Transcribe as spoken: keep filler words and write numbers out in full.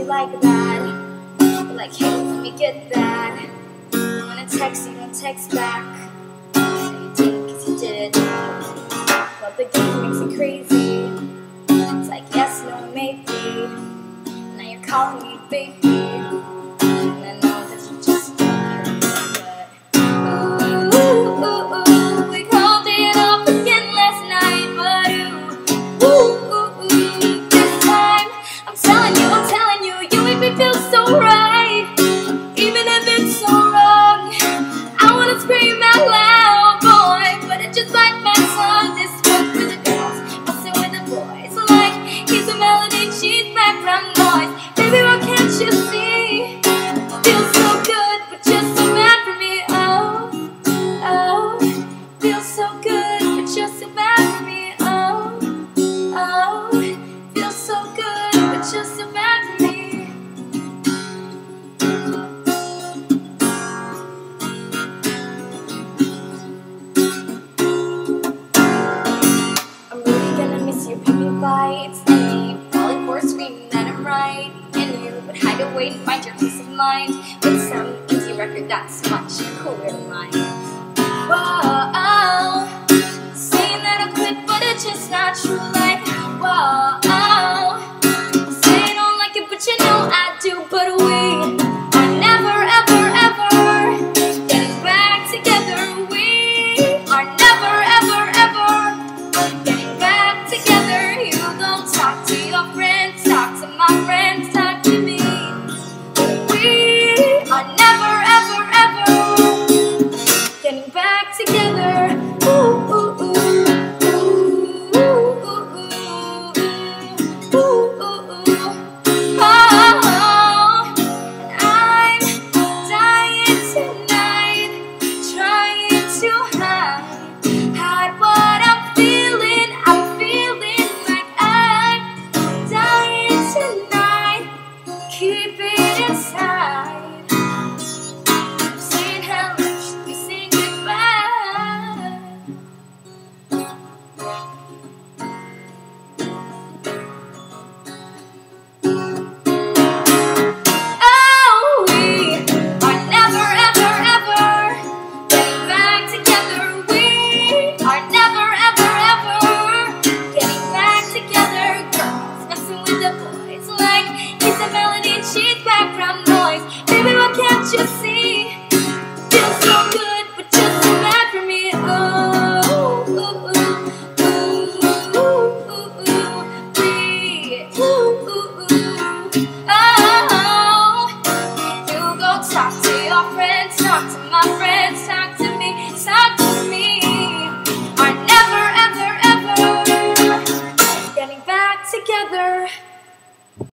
like that. You're like, hey, let me get that. When I text, you don't text back. So you did because you did. But the game makes it crazy. It's like yes, no, maybe. Now you're calling me baby. And I know that you just don't care. But ooh, ooh, ooh, we called it off again last night. But ooh, ooh, ooh, ooh, this time I'm telling you, I'm telling you, you make me feel so right. Even if it's so wrong, I wanna scream out loud, boy. But it just like my tongue. This one's for the girls, messing with the boys. Like he's a melody, she's background noise. Baby, what can't you see? Feels so good, but you're so bad for me. Oh, oh, feels so good, but you're so bad for me. Oh, oh, feels so good, but you're so bad for me. I'm really gonna miss your picking fights and me falling for a screaming that I'm right. And you would hide away to find your peace of mind with some indie record that's much cooler than mine. Whoa, saying that I quit, but it's just not true. Like, whoa, say I don't like it, but you know I do. But we are never, ever, ever getting back together. We are never, ever, ever getting back together. You don't talk to your friends, talk to my friends, talk to me. We are never, ever, ever getting back together. Ooh, ooh, ooh, ooh, ooh, ooh, ooh, ooh, ooh. Oh, and I'm dying tonight, trying to hide, hide what I'm feeling. I'm feeling like I'm dying tonight. Keep it inside. I'm saying hello, should we say goodbye? Oh, we are never, ever, ever getting back together. We are never, ever, ever getting back together. Girls messing with the boys like he's a melody, she's background noise. Baby, what can't you see? Feels so good, but just so bad for me. Oh, ooh, ooh, ooh, ooh, ooh, ooh, we, ooh, ooh, ooh. Oh, you go talk to your friends, talk to my friends.